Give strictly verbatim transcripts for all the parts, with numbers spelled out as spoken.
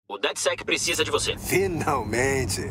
O DedSec precisa de você. Finalmente!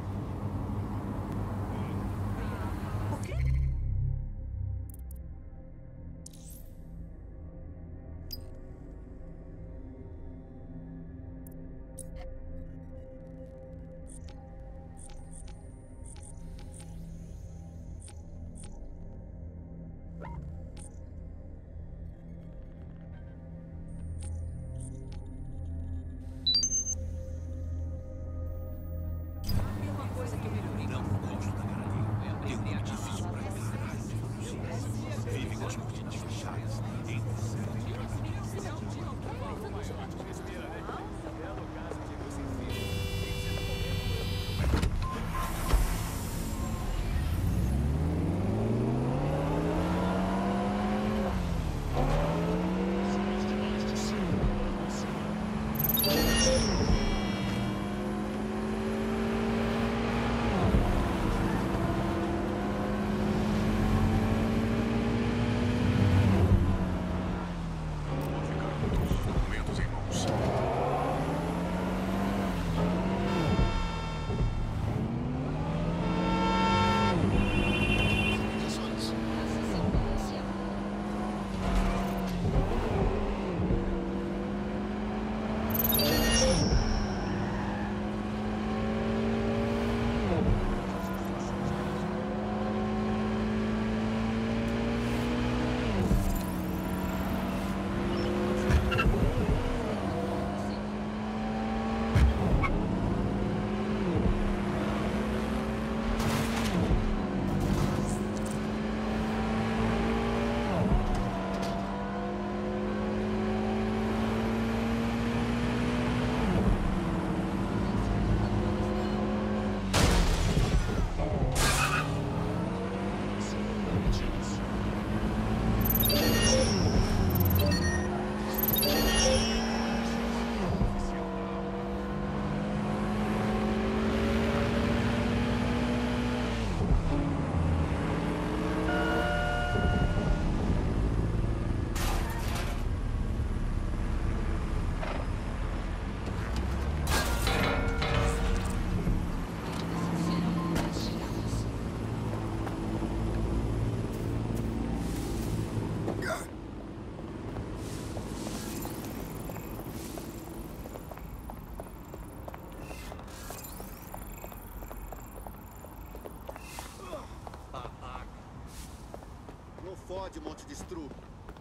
Fode, monte de estrupo.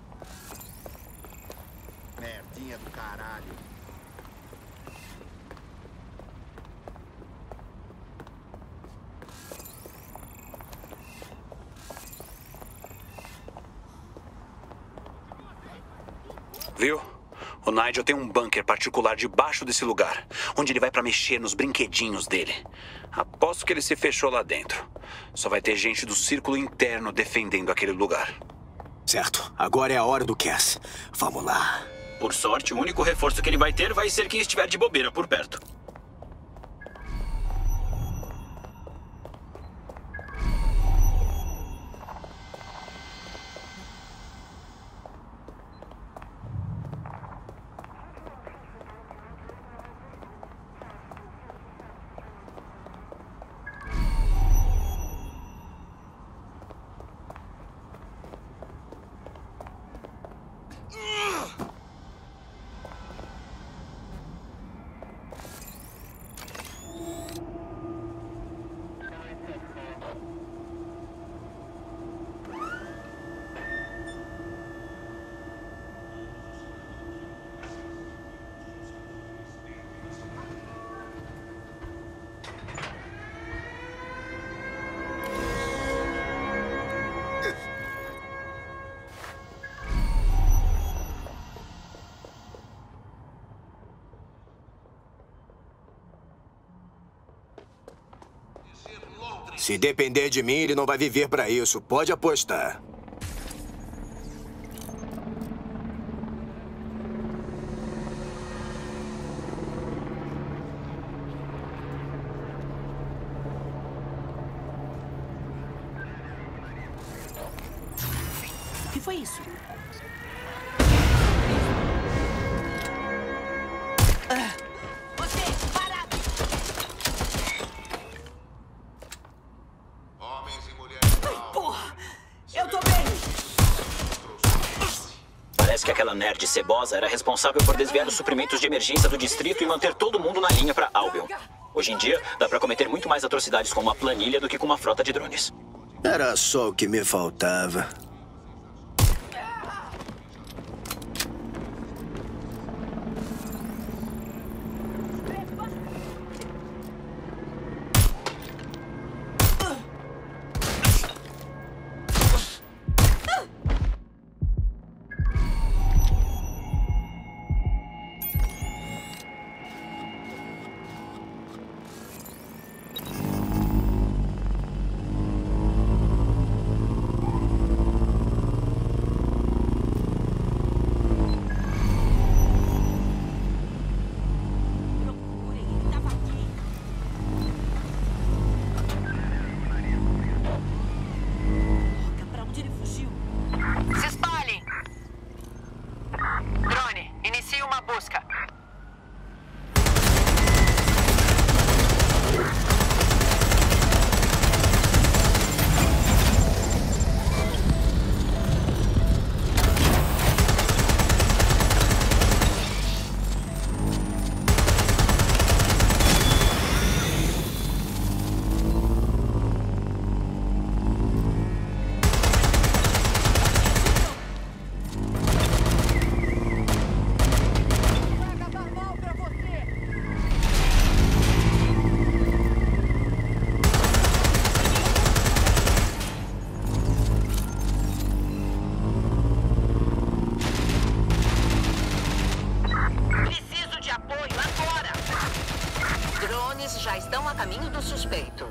Merdinha do caralho. Viu? O Nigel tem um bunker particular debaixo desse lugar, onde ele vai pra mexer nos brinquedinhos dele. Aposto que ele se fechou lá dentro. Só vai ter gente do círculo interno defendendo aquele lugar. Certo. Agora é a hora do Cass. Vamos lá. Por sorte, o único reforço que ele vai ter vai ser quem estiver de bobeira por perto. Se depender de mim, ele não vai viver pra isso. Pode apostar. O que foi isso? Ah, aquela nerd cebosa era responsável por desviar os suprimentos de emergência do distrito e manter todo mundo na linha pra Albion. Hoje em dia, dá pra cometer muito mais atrocidades com uma planilha do que com uma frota de drones. Era só o que me faltava. Já estão a caminho do suspeito.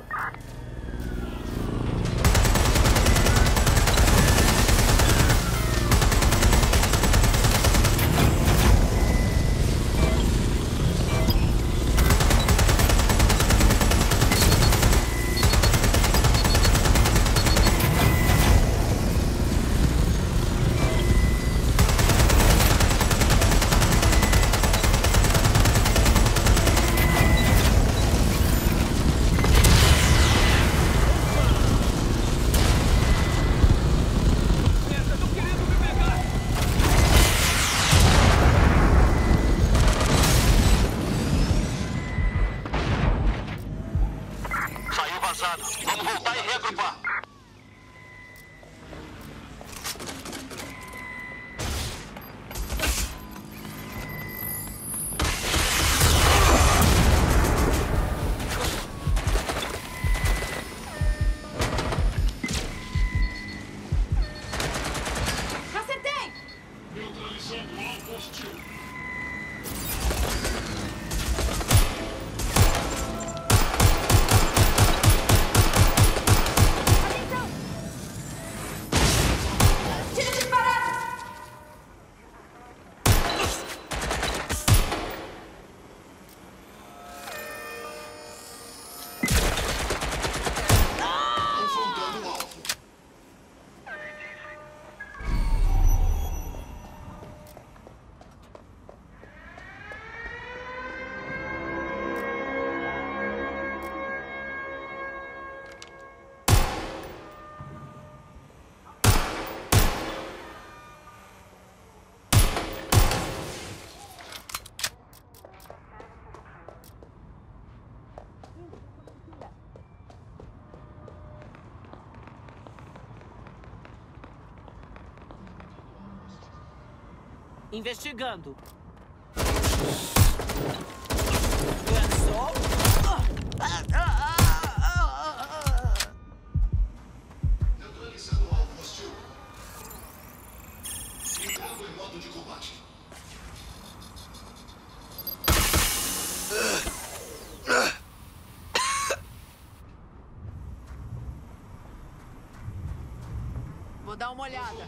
Vamos voltar e reagrupar. Acertei! Neutralizando alvo hostil. Investigando. Pensou? Neutralizando o alvo hostil. Entrando em modo de combate. Vou dar uma olhada.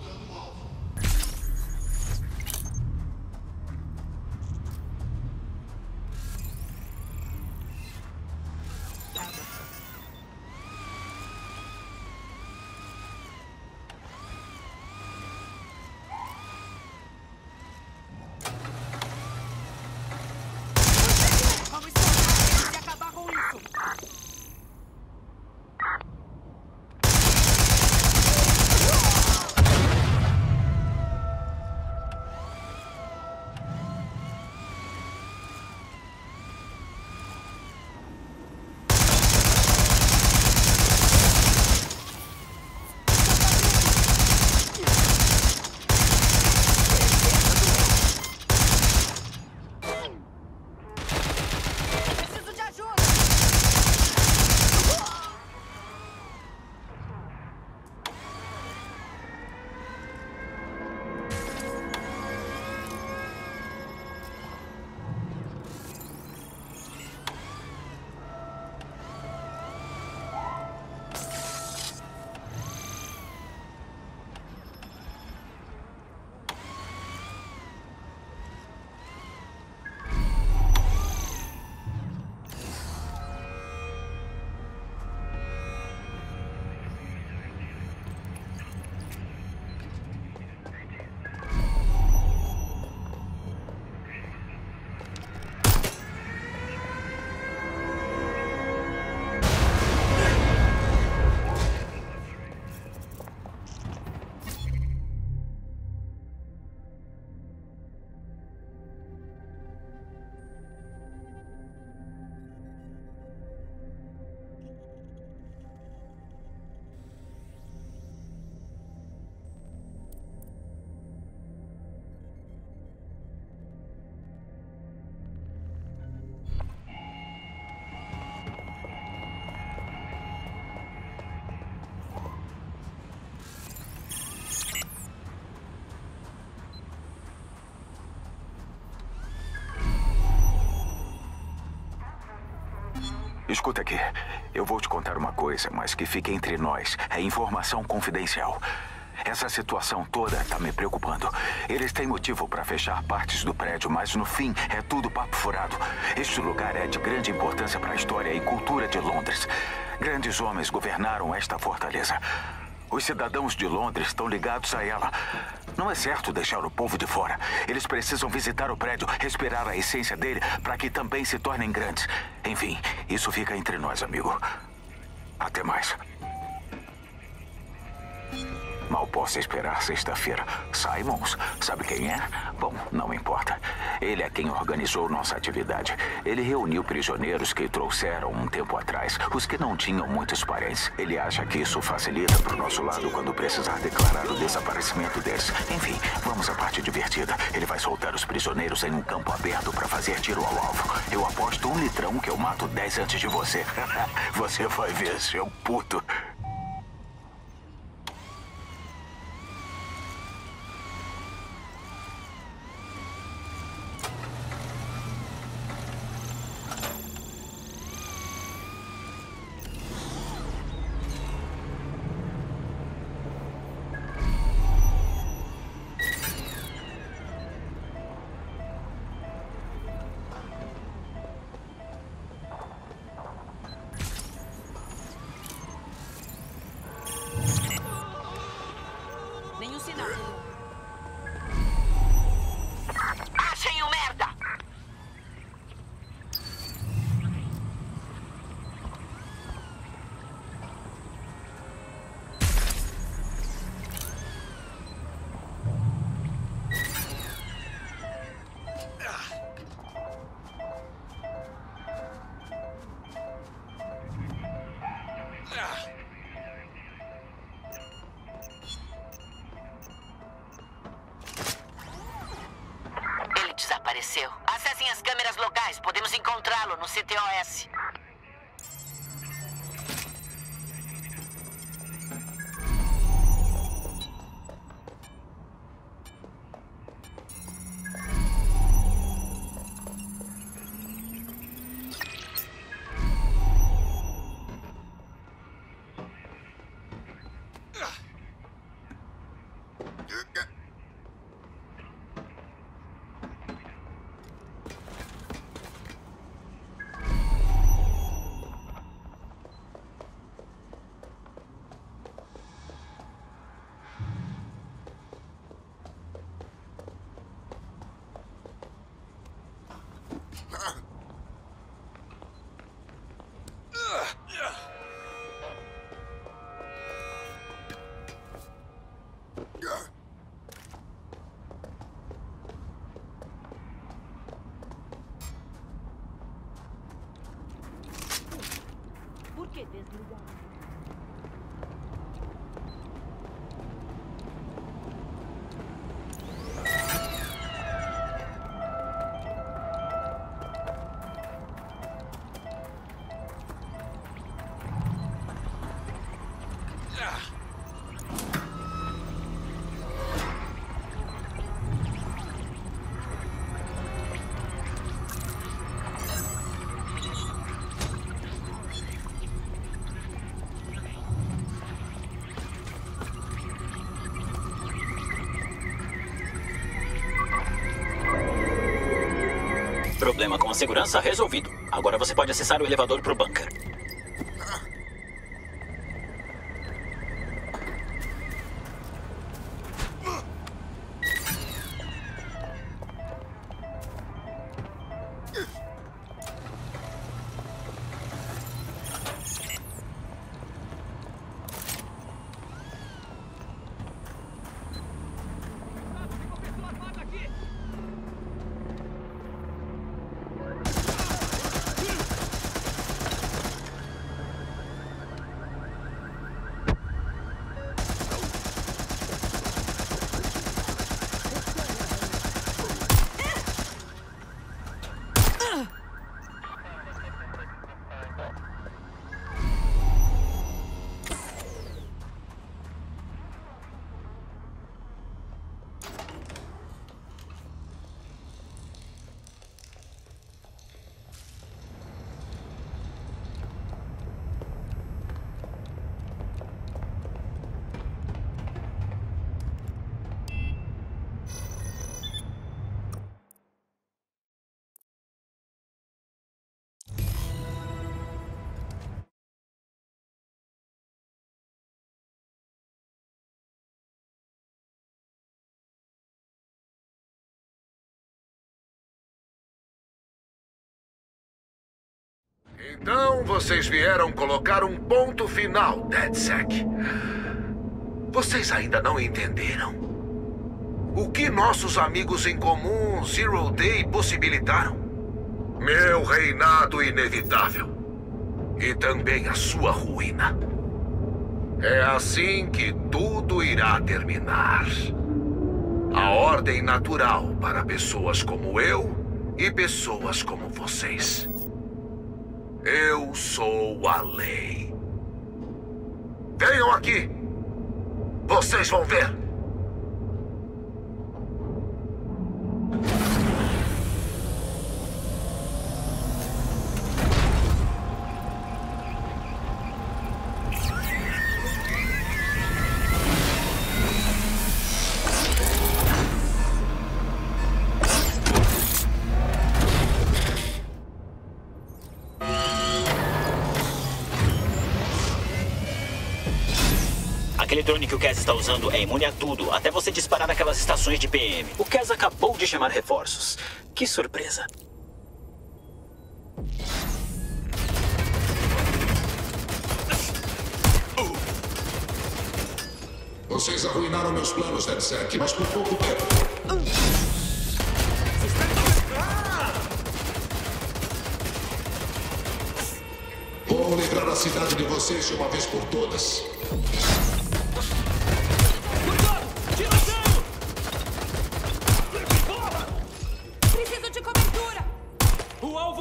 Vamos explorar e acabar com isso. Escuta aqui. Eu vou te contar uma coisa, mas que fique entre nós. É informação confidencial. Essa situação toda está me preocupando. Eles têm motivo para fechar partes do prédio, mas no fim é tudo papo furado. Este lugar é de grande importância para a história e cultura de Londres. Grandes homens governaram esta fortaleza. Os cidadãos de Londres estão ligados a ela. Não é certo deixar o povo de fora. Eles precisam visitar o prédio, respirar a essência dele, para que também se tornem grandes. Enfim, isso fica entre nós, amigo. Até mais. Mal posso esperar sexta-feira. Simons, sabe quem é? Bom, não importa. Ele é quem organizou nossa atividade. Ele reuniu prisioneiros que trouxeram um tempo atrás, os que não tinham muitos parentes. Ele acha que isso facilita pro nosso lado quando precisar declarar o desaparecimento deles. Enfim, vamos à parte divertida. Ele vai soltar os prisioneiros em um campo aberto para fazer tiro ao alvo. Eu aposto um litrão que eu mato dez antes de você. Você vai ver, seu puto. Nenhum sinal. Achem o merda! Ele desapareceu. Acessem as câmeras locais. Podemos encontrá-lo no C T O S. Por que desligar? Problema com a segurança resolvido. Agora você pode acessar o elevador pro bunker. Então vocês vieram colocar um ponto final, DedSec. Vocês ainda não entenderam o que nossos amigos em comum Zero Day possibilitaram? Meu reinado inevitável. E também a sua ruína. É assim que tudo irá terminar. A ordem natural para pessoas como eu e pessoas como vocês. Eu sou a lei. Venham aqui. Vocês vão ver. Aquele drone que o Cass está usando é imune a tudo, até você disparar naquelas estações de P M. O Cass acabou de chamar reforços. Que surpresa. Vocês arruinaram meus planos, DedSec, mas por pouco tempo. Vou livrar a cidade de vocês de uma vez por todas. Preciso de cobertura! O alvo...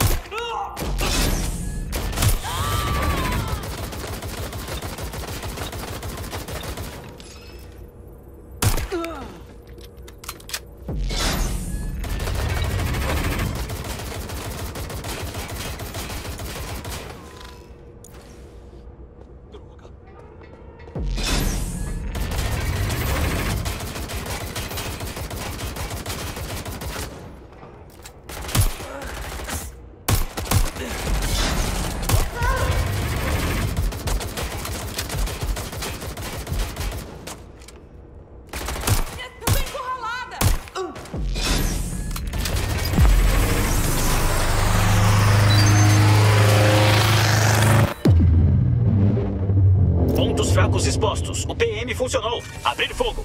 Fracos expostos. O P M funcionou. Abrir fogo.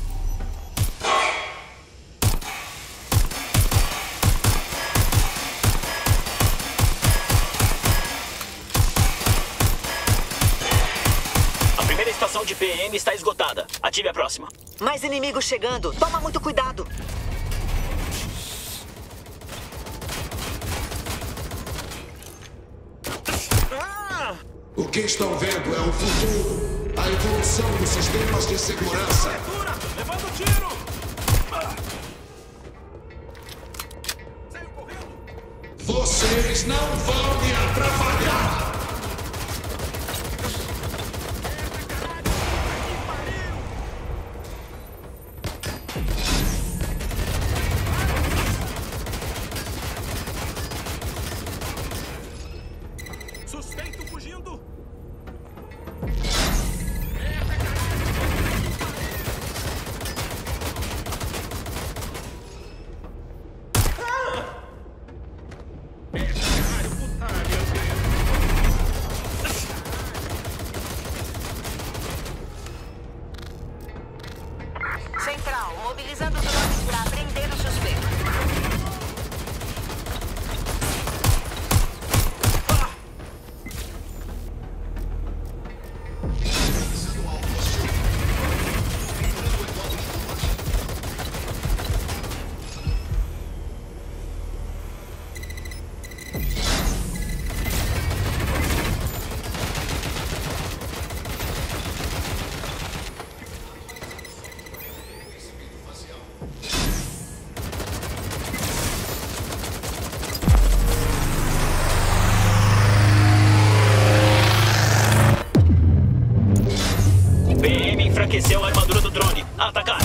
A primeira estação de P M está esgotada. Ative a próxima. Mais inimigos chegando. Toma muito cuidado. O que estão vendo é o futuro. A evolução dos sistemas de segurança. Levando o tiro! Vocês não vão me atrapalhar! Suspeito fugindo! Central, mobilizando drones para prender o suspeito. Enfraqueceu a armadura do drone. Atacar!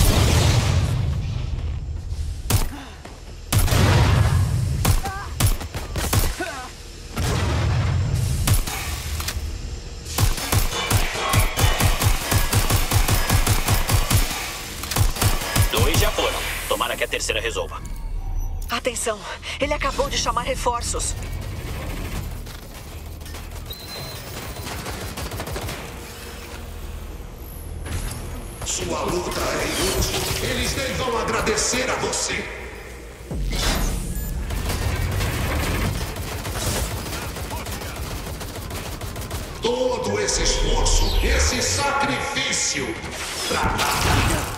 Dois já foram. Tomara que a terceira resolva. Atenção, ele acabou de chamar reforços. Sua luta é inútil. Eles nem vão agradecer a você. Todo esse esforço, esse sacrifício, pra nada.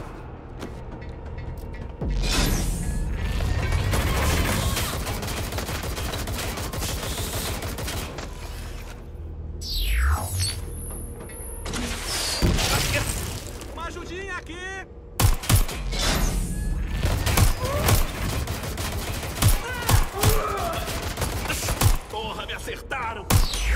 Uma ajudinha aqui! Porra, me acertaram!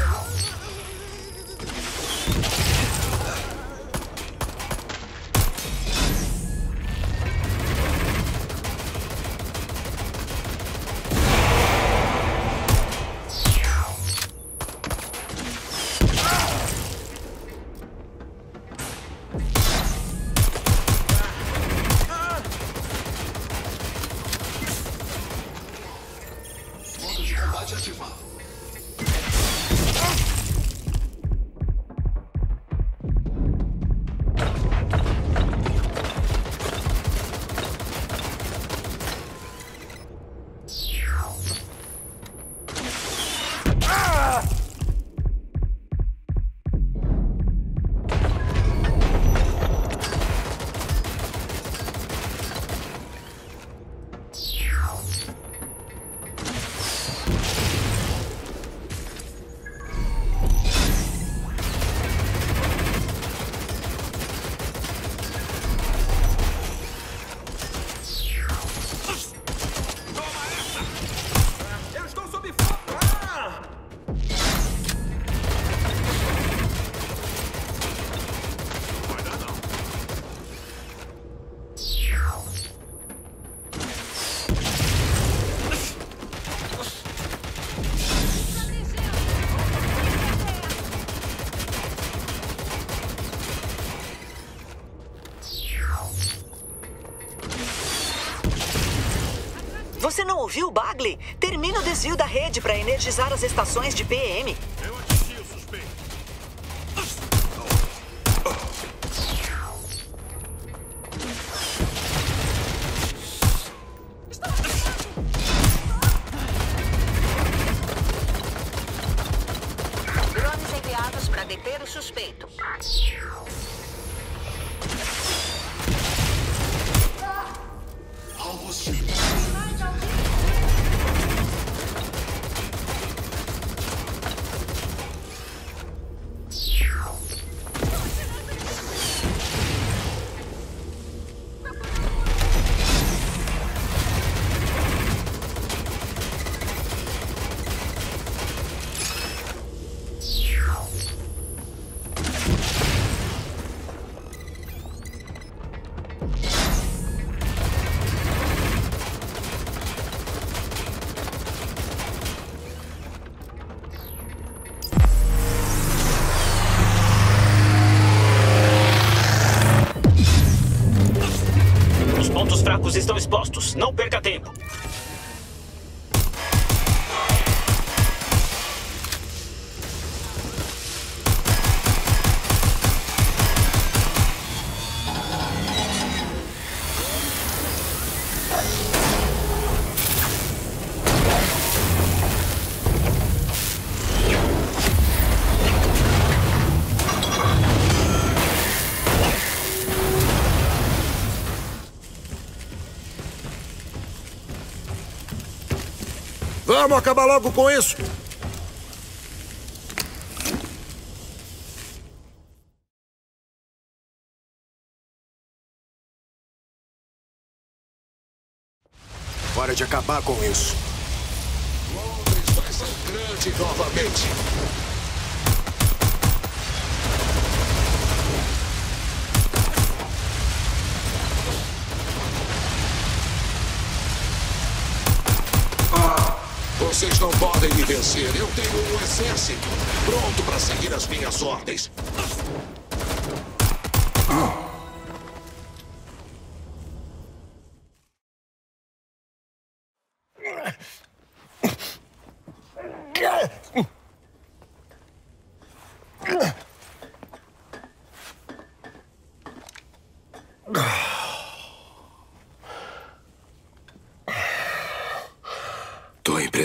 Você não ouviu, Bagley? Termina o desvio da rede para energizar as estações de P M. Eu atingi o suspeito. Drones enviados para deter o suspeito. Alvo sim. Os pontos fracos estão expostos. Não perca tempo. Vamos acabar logo com isso! Hora de acabar com isso. Londres vai ser grande novamente. Vocês não podem me vencer. Eu tenho um exército pronto para seguir as minhas ordens.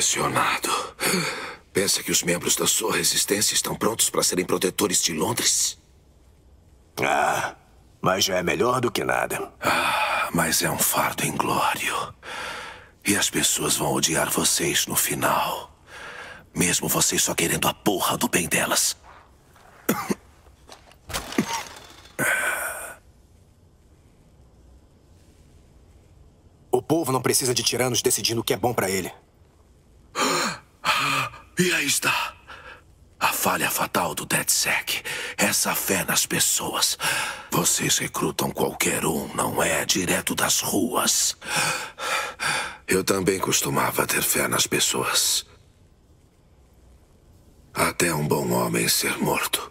impressionado. Pensa que os membros da sua resistência estão prontos para serem protetores de Londres? Ah, mas já é melhor do que nada. Ah, mas é um fardo inglório. E as pessoas vão odiar vocês no final. Mesmo vocês só querendo a porra do bem delas. O povo não precisa de tiranos decidindo o que é bom pra ele. E aí está. A falha fatal do DedSec. Essa fé nas pessoas. Vocês recrutam qualquer um, não é? Direto das ruas. Eu também costumava ter fé nas pessoas. Até um bom homem ser morto.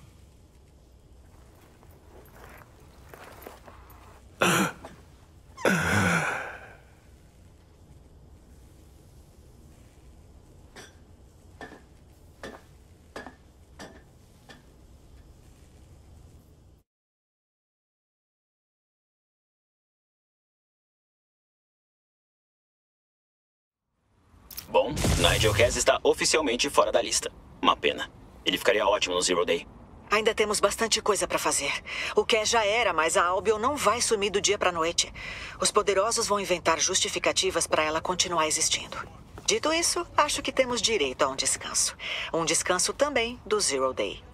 Bom, Nigel Cass está oficialmente fora da lista. Uma pena. Ele ficaria ótimo no Zero Day. Ainda temos bastante coisa pra fazer. O Cass já era, mas a Albion não vai sumir do dia pra noite. Os poderosos vão inventar justificativas pra ela continuar existindo. Dito isso, acho que temos direito a um descanso. Um descanso também do Zero Day.